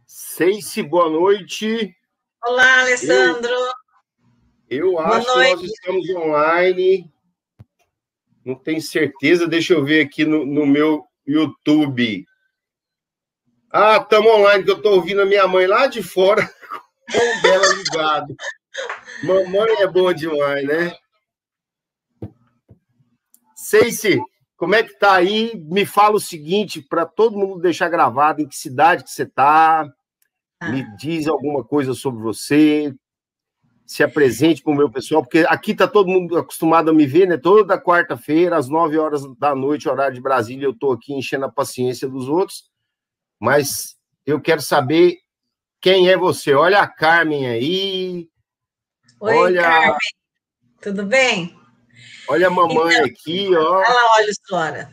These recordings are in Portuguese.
Ceice, boa noite. Olá, Alessandro. Eu acho que nós estamos online. Não tenho certeza. Deixa eu ver aqui no meu YouTube. Ah, estamos online, que eu estou ouvindo a minha mãe lá de fora com dela ligado. Mamãe é bom demais, né? Ceice, como é que tá aí? Me fala o seguinte, para todo mundo deixar gravado, em que cidade que você está? Me diz alguma coisa sobre você, se apresente para o meu pessoal, porque aqui está todo mundo acostumado a me ver, né? Toda quarta-feira, às 9 horas da noite, horário de Brasília, eu estou aqui enchendo a paciência dos outros, mas eu quero saber quem é você. Olha a Carmen aí. Oi, olha... Carmen, tudo bem? Olha a mamãe então, aqui, ó. Ela olha fora.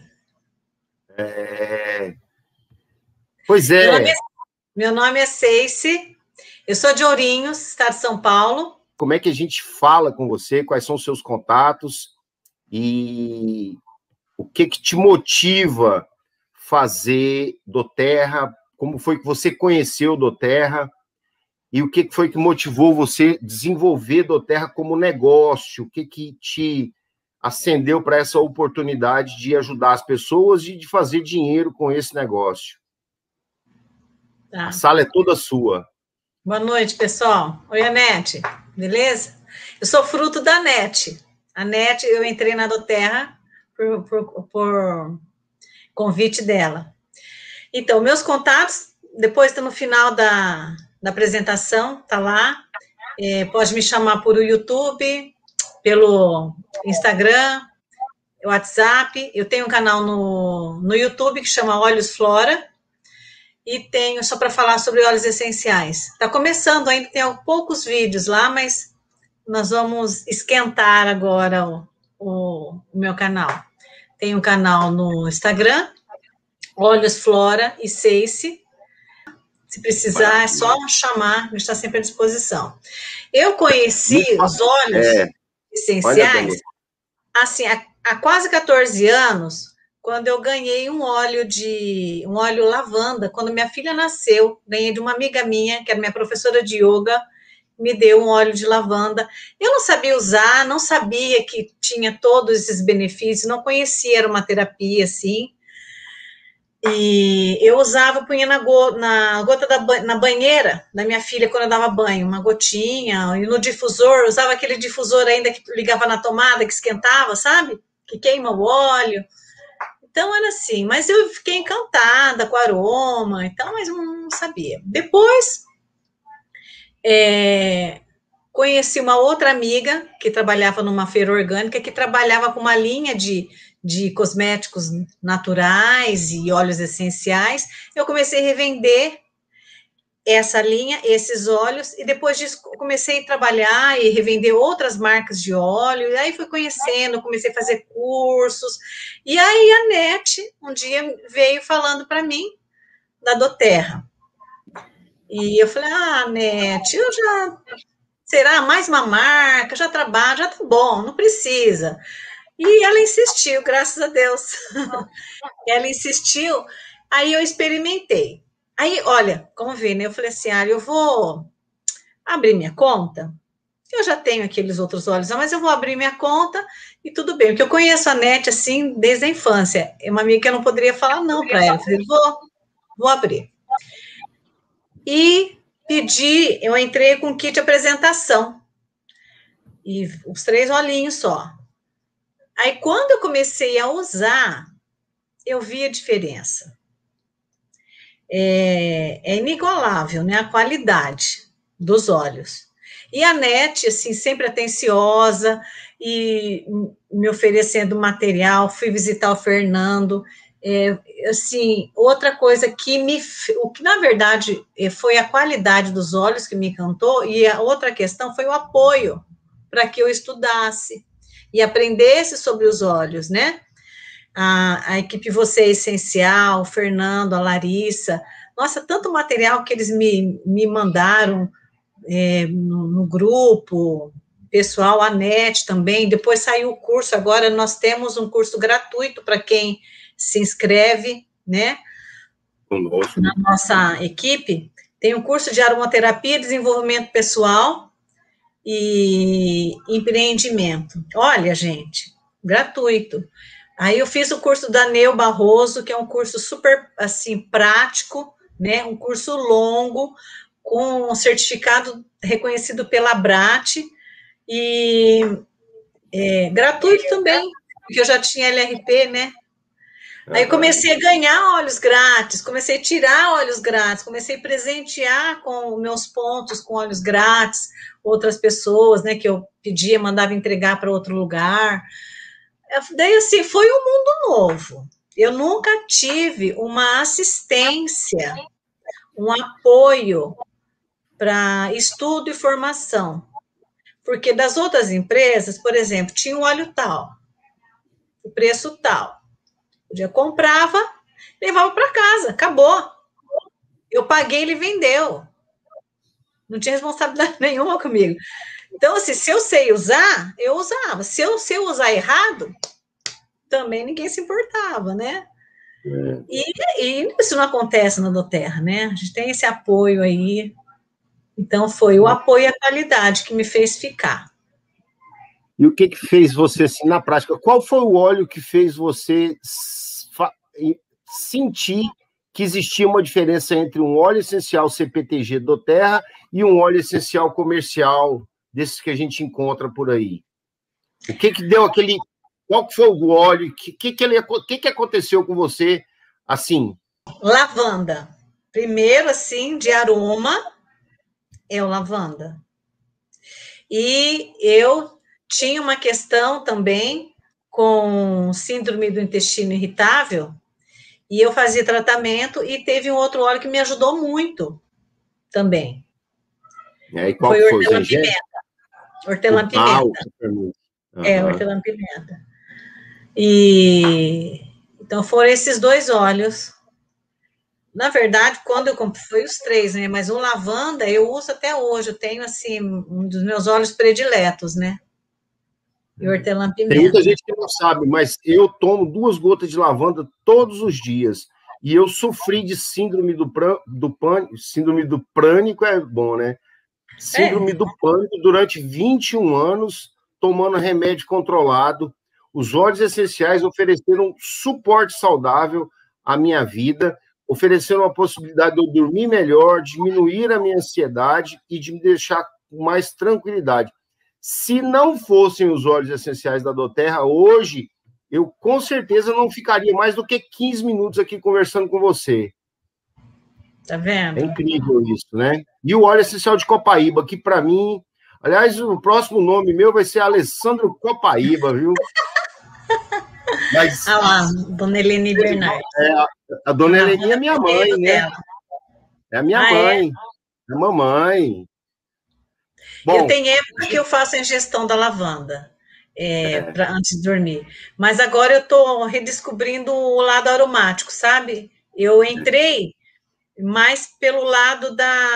Pois é. Meu nome é Ceice, eu sou de Ourinhos, estado de São Paulo. Como é que a gente fala com você? Quais são os seus contatos? E o que te motiva fazer doTERRA? Como foi que você conheceu doTERRA? E o que foi que motivou você desenvolver doTERRA como negócio? O que te acendeu para essa oportunidade de ajudar as pessoas e de fazer dinheiro com esse negócio? Tá. A sala é toda sua. Boa noite, pessoal. Oi, Anete. Beleza? Eu sou fruto da NET. A NET, eu entrei na doTERRA por convite dela. Então, meus contatos, depois está no final da apresentação, tá lá. Pode me chamar por YouTube, pelo Instagram, WhatsApp. Eu tenho um canal no YouTube que chama Óleos Flora. E tenho só para falar sobre óleos essenciais. Está começando ainda, tem poucos vídeos lá, mas nós vamos esquentar agora o meu canal. Tem um canal no Instagram, Óleos Flora e Ceice. Se precisar, é só chamar, a gente está sempre à disposição. Eu conheci os óleos essenciais assim, há quase 14 anos, quando eu ganhei um óleo lavanda, quando minha filha nasceu, ganhei de uma amiga minha, que era minha professora de yoga, me deu um óleo de lavanda. Eu não sabia usar, não sabia que tinha todos esses benefícios, não conhecia, era uma terapia, assim. E eu usava, punha na gota na banheira da minha filha quando eu dava banho, uma gotinha, e no difusor, usava aquele difusor ainda que ligava na tomada, que esquentava, sabe? Que queima o óleo. Então, era assim, mas eu fiquei encantada com o aroma, então, mas não sabia. Depois, conheci uma outra amiga que trabalhava numa feira orgânica, que trabalhava com uma linha de cosméticos naturais e óleos essenciais. Eu comecei a revender essa linha, esses óleos, e depois disso comecei a trabalhar e revender outras marcas de óleo, e aí fui conhecendo, comecei a fazer cursos, e aí a NET um dia veio falando para mim da doTERRA. E eu falei, NET, eu já... Será mais uma marca? Já trabalho, já tá bom, não precisa. E ela insistiu, graças a Deus. Ela insistiu, aí eu experimentei. Aí, olha, como vê, né? Eu falei assim, eu vou abrir minha conta. Eu já tenho aqueles outros óleos, mas eu vou abrir minha conta e tudo bem. Porque eu conheço a NET, assim, desde a infância. É uma amiga que eu não poderia falar não para ela. Eu falei, vou abrir. E pedi, eu entrei com kit de apresentação. E os 3 olhinhos só. Aí, quando eu comecei a usar, eu vi a diferença. É inigualável, né? A qualidade dos óleos. E a NET, assim, sempre atenciosa e me oferecendo material. Fui visitar o Fernando. Assim, outra coisa o que na verdade foi a qualidade dos óleos que me encantou, e a outra questão foi o apoio para que eu estudasse e aprendesse sobre os óleos, né? A equipe Você é Essencial, o Fernando, a Larissa, nossa, tanto material que eles me mandaram no grupo, pessoal, a NET também, depois saiu o curso, agora nós temos um curso gratuito para quem se inscreve, né, na nossa equipe, Tem um curso de aromaterapia, desenvolvimento pessoal e empreendimento. Olha, gente, gratuito. Aí eu fiz o curso da Neu Barroso, que é um curso super, assim, prático, né? Um curso longo, com um certificado reconhecido pela Abrat, e gratuito também, porque eu já tinha LRP, né? Aí comecei a ganhar óleos grátis, comecei a tirar óleos grátis, comecei a presentear com meus pontos com óleos grátis, outras pessoas, né, que eu pedia, mandava entregar para outro lugar. Daí, assim, foi um mundo novo. Eu nunca tive uma assistência, um apoio para estudo e formação. Porque das outras empresas, por exemplo, tinha um óleo tal, o preço tal. O dia comprava, levava para casa, acabou. Eu paguei, ele vendeu. Não tinha responsabilidade nenhuma comigo. Então, assim, se eu sei usar, eu usava. Se eu usar errado, também ninguém se importava, né? E isso não acontece na Doterra, né? A gente tem esse apoio aí. Então, foi o apoio e a qualidade que me fez ficar. E o que fez você, assim, na prática? Qual foi o óleo que fez você sentir que existia uma diferença entre um óleo essencial CPTG Doterra e um óleo essencial comercial, desses que a gente encontra por aí? O que deu aquele... Qual que foi o óleo? O que aconteceu com você, assim? Lavanda. Primeiro, assim, de aroma, é o lavanda. E eu tinha uma questão também com síndrome do intestino irritável, e eu fazia tratamento, e teve um outro óleo que me ajudou muito também. E qual foi hortelã-pimenta. Hortelã-pimenta. Hortelã-pimenta. E então foram esses dois óleos. Na verdade, quando eu comprei, foi os três, né? Mas o lavanda eu uso até hoje. Eu tenho, assim, um dos meus óleos prediletos, né? E hortelã-pimenta. Tem muita gente que não sabe, mas eu tomo 2 gotas de lavanda todos os dias. E eu sofri de síndrome do pânico. Síndrome do prânico é bom, né? Síndrome do pânico durante 21 anos, tomando remédio controlado. Os óleos essenciais ofereceram suporte saudável à minha vida, ofereceram a possibilidade de eu dormir melhor, diminuir a minha ansiedade e de me deixar com mais tranquilidade. Se não fossem os óleos essenciais da Doterra, hoje, eu com certeza não ficaria mais do que 15 minutos aqui conversando com você. Tá vendo? É incrível isso, né? E o óleo essencial de Copaíba, que para mim... Aliás, o próximo nome meu vai ser Alessandro Copaíba, viu? Mas, lá, Dona Helene Bernardes. A Dona Helene é minha mãe, né? Dela. É a minha mãe. É a mamãe. Bom, eu tenho época que eu faço a ingestão da lavanda. Antes de dormir. Mas agora eu estou redescobrindo o lado aromático, sabe? Eu entrei mais pelo lado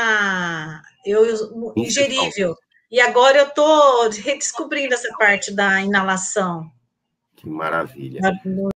ingerível. E agora eu estou redescobrindo essa parte da inalação. Que maravilha.